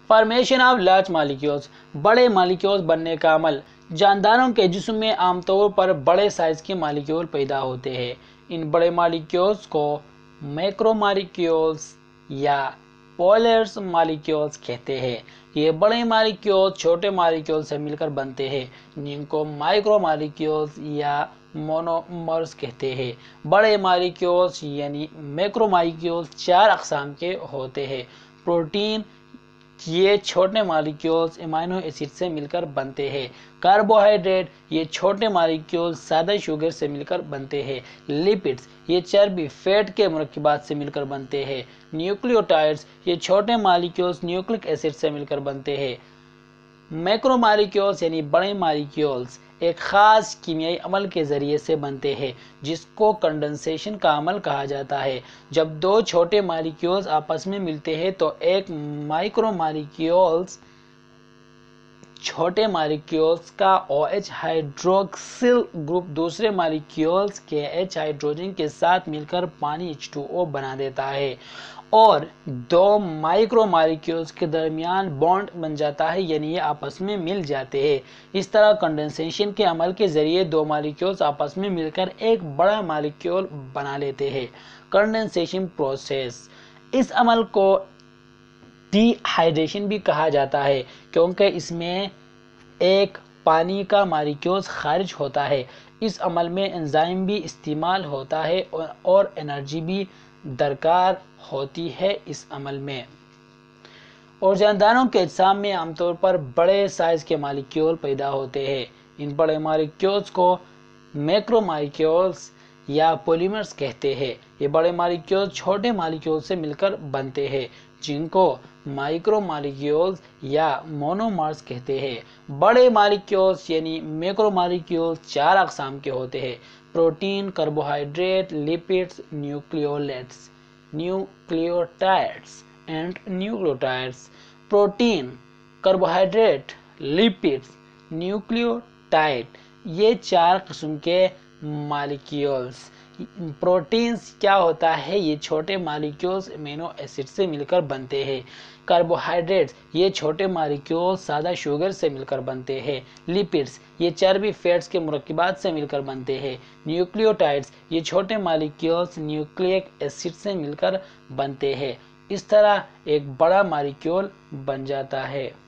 Formation of large molecules, बड़े molecules बनने का अमल। जानदारों के जिस्म में आमतौर पर बड़े साइज के मॉलिक्यूल पैदा होते हैं। इन बड़े मॉलिक्यूल्स को मैक्रोमॉलिक्यूल्स या पॉलर्स मॉलिक्यूल्स कहते हैं। ये बड़े मॉलिक्यूल्स छोटे मॉलिक्यूल से मिलकर बनते हैं, जिनको माइक्रोमॉलिक्यूल्स या मोनोमर्स कहते हैं। बड़े मॉलिक्यूल्स यानी मैक्रोमॉलिक्यूल्स 4 अक़साम के होते हैं। प्रोटीन, ये छोटे मॉलिक्यूल्स अमीनो एसिड से मिलकर बनते हैं। कार्बोहाइड्रेट, ये छोटे मॉलिक्यूल्स सादा शुगर से मिलकर बनते हैं। लिपिड्स, ये चर्बी फैट के मुरक्किबात से मिलकर बनते हैं। न्यूक्लियोटाइड्स, ये छोटे मॉलिक्यूल्स न्यूक्लिक एसिड से मिलकर बनते हैं। मैक्रोमॉलिक्यूल्स यानी बड़े मॉलिक्यूल्स एक खास कीमियाई अमल के ज़रिए से बनते हैं, जिसको कंडेंसेशन का अमल कहा जाता है। जब 2 छोटे मॉलिक्यूल्स आपस में मिलते हैं तो एक माइक्रोमॉलिक्यूल्स छोटे मॉलिक्यूल्स का OH हाइड्रोक्सिल ग्रुप दूसरे मॉलिक्यूल्स के H हाइड्रोजन के साथ मिलकर पानी H2O बना देता है और 2 माइक्रो मॉलिक्यूल्स के दरमियान बॉन्ड बन जाता है, यानी ये आपस में मिल जाते हैं। इस तरह कंडेंसेशन के अमल के जरिए 2 मॉलिक्यूल्स आपस में मिलकर एक बड़ा मॉलिक्यूल बना लेते हैं। कंडेंसेशन प्रोसेस, इस अमल को डिहाइड्रेशन भी कहा जाता है, क्योंकि इसमें एक पानी का मॉलिक्यूल्स खारिज होता है। इस अमल में एंजाइम भी इस्तेमाल होता है और एनर्जी भी दरकार होती है इस अमल में। और जानदारों के अजसाम में आमतौर पर बड़े साइज के मॉलिक्यूल पैदा होते हैं। इन बड़े मॉलिक्यूल्स को मैक्रोमॉलिक्यूल्स या पॉलीमर्स कहते हैं। ये बड़े मॉलिक्यूल छोटे मॉलिक्यूल से मिलकर बनते हैं, जिनको माइक्रोमॉलिक्यूल्स या मोनोमर्स कहते हैं। बड़े मॉलिक्यूल्स यानी मैक्रोमॉलिक्यूल्स 4 अक़साम के होते हैं: protein, carbohydrate, lipids, nucleotides and nucleotides. Protein, carbohydrate, lipids, nucleotide, ये 4 किस्म के मॉलिक्यूल्स। प्रोटीन्स क्या होता है? ये छोटे मॉलिक्यूल्स अमीनो एसिड से मिलकर बनते हैं। कार्बोहाइड्रेट्स, ये छोटे मॉलिक्यूल्स सादा शुगर से मिलकर बनते हैं। लिपिड्स, ये चर्बी फैट्स के मुरक्किबात से मिलकर बनते हैं। न्यूक्लियोटाइड्स, ये छोटे मॉलिक्यूल्स न्यूक्लिक एसिड से मिलकर बनते हैं। इस तरह एक बड़ा मॉलिक्यूल बन जाता है।